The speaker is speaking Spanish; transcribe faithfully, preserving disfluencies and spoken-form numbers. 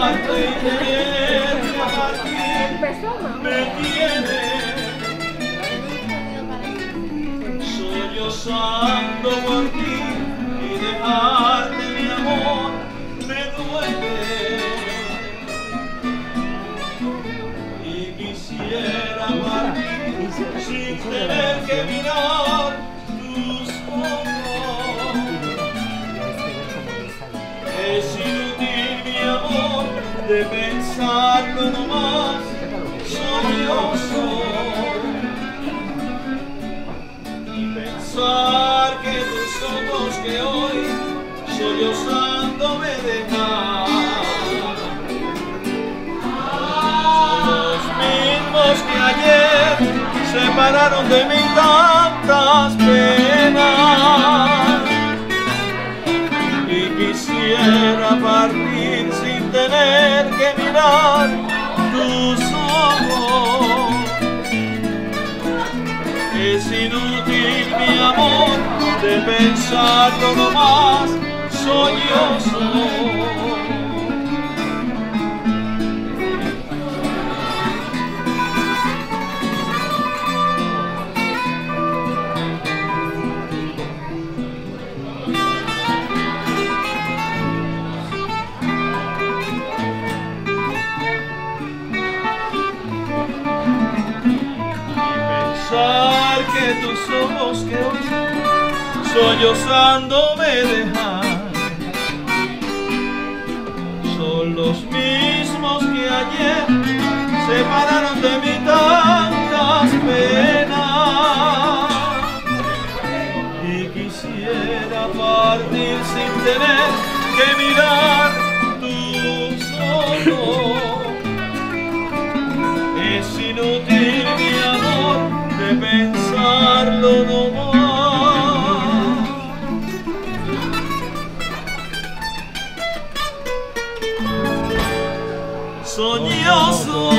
dejarte y tenerte a partir me tiene sollozando por ti y dejarte mi amor me duele y quisiera partir sin tener que mirar tus ojos. Es inútil mi amor de pensarlo nomás, sollozo y pensar que tus ojos que hoy sollozando me dejan los mismos que ayer separaron de mí tantas penas y quisiera partir sin tener que mirar tus ojos. Es inútil mi amor de pensarlo nomás, sollozo. Pensar que tus ojos que hoy sollozando me dejan son los mismos que ayer separaron de mí tantas penas y quisiera partir sin tener que mirar tus ojos. Es inútil mi amor de pensarlo nomás, soñoso.